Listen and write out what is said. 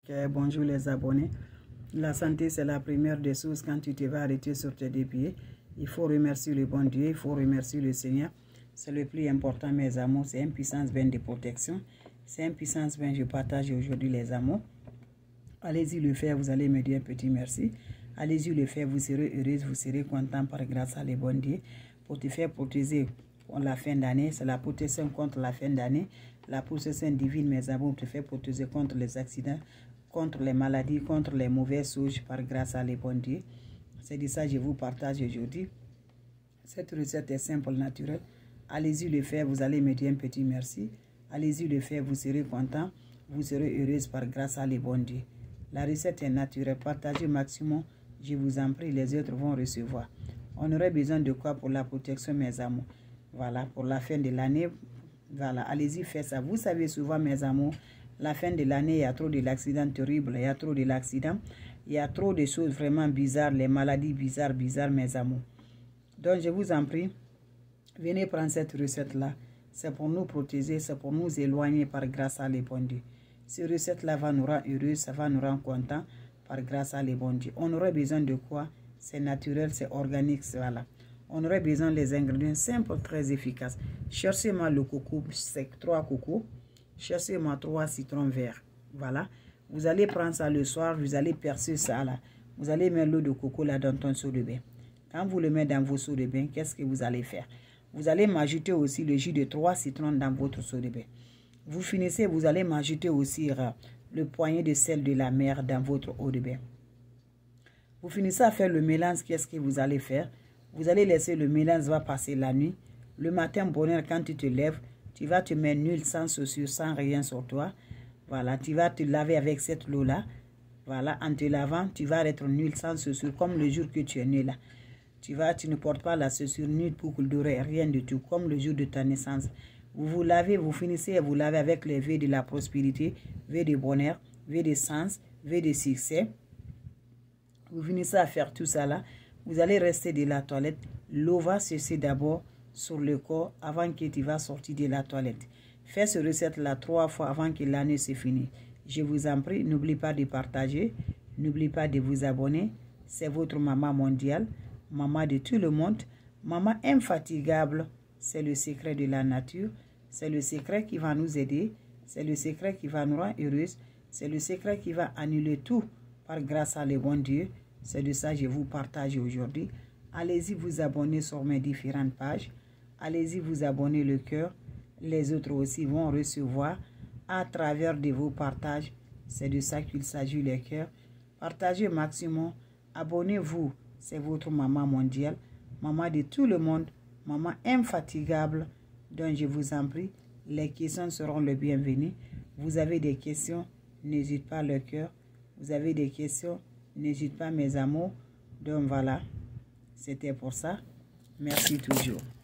Bonjour les abonnés. La santé, c'est la première des choses quand tu te vas arrêter sur tes deux pieds. Il faut remercier le bon Dieu, il faut remercier le Seigneur. C'est le plus important, mes amours. C'est une puissance vaine de protection. C'est une puissance vaine, je partage aujourd'hui les amours. Allez-y le faire, vous allez me dire un petit merci. Allez-y le faire, vous serez heureuse, vous serez content par grâce à les bons dieux. Pour te faire protéger pour la fin d'année, c'est la protection contre la fin d'année. La protection divine, mes amours, te fait protéger contre les accidents, contre les maladies, contre les mauvaises choses par grâce à les bons dieux. C'est de ça que je vous partage aujourd'hui. Cette recette est simple, naturelle. Allez-y le faire, vous allez me dire un petit merci. Allez-y le faire, vous serez content, vous serez heureuse par grâce à les bons dieux. La recette est naturelle, partagez maximum, je vous en prie, les autres vont recevoir. On aurait besoin de quoi pour la protection, mes amours? Voilà, pour la fin de l'année, voilà, allez-y, faites ça. Vous savez souvent, mes amours, la fin de l'année, il y a trop de l'accident terrible, il y a trop de l'accident, il y a trop de choses vraiment bizarres, les maladies bizarres, mes amours. Donc, je vous en prie, venez prendre cette recette-là. C'est pour nous protéger, c'est pour nous éloigner par grâce à les bons dieux. Cette recette-là va nous rendre heureux, ça va nous rendre contents par grâce à les bons dieux. On aurait besoin de quoi? C'est naturel, c'est organique, voilà. On aurait besoin des ingrédients simples, très efficaces. Cherchez-moi le coco, c'est 3 cocos. Cherchez-moi 3 citrons verts. Voilà. Vous allez prendre ça le soir, vous allez percer ça là. Vous allez mettre l'eau de coco là dans ton seau de bain. Quand vous le mettez dans vos seaux de bain, qu'est-ce que vous allez faire? Vous allez m'ajouter aussi le jus de 3 citrons dans votre seau de bain. Vous finissez, vous allez m'ajouter aussi le poignet de sel de la mer dans votre eau de bain. Vous finissez à faire le mélange, qu'est-ce que vous allez faire? Vous allez laisser le mélange, va passer la nuit. Le matin, bonheur, quand tu te lèves, tu vas te mettre nul, sans chaussures, sans rien sur toi. Voilà, tu vas te laver avec cette eau-là. Voilà, en te lavant, tu vas être nul, sans chaussures, comme le jour que tu es né là. Tu ne portes pas la chaussure nulle pour d'oreille, rien du tout, comme le jour de ta naissance. Vous vous lavez, vous finissez à vous laver avec les vœux de la prospérité, vœux de bonheur, vœux de sens, vœux de succès. Vous finissez à faire tout ça là. Vous allez rester de la toilette. L'eau va cesser d'abord sur le corps avant que tu vas sortir de la toilette. Faites cette recette-là 3 fois avant que l'année se finisse. Je vous en prie, n'oubliez pas de partager. N'oubliez pas de vous abonner. C'est votre maman mondiale, maman de tout le monde, maman infatigable. C'est le secret de la nature. C'est le secret qui va nous aider. C'est le secret qui va nous rendre heureuses. C'est le secret qui va annuler tout par grâce à le bon Dieu. C'est de ça que je vous partage aujourd'hui. Allez-y vous abonner sur mes différentes pages. Allez-y vous abonner le cœur. Les autres aussi vont recevoir à travers de vos partages. C'est de ça qu'il s'agit, le cœur. Partagez maximum. Abonnez-vous. C'est votre maman mondiale. Maman de tout le monde. Maman infatigable. Donc je vous en prie. Les questions seront les bienvenues. Vous avez des questions, n'hésitez pas, le cœur. Vous avez des questions, n'hésitez pas, mes amours. Donc voilà, c'était pour ça. Merci toujours.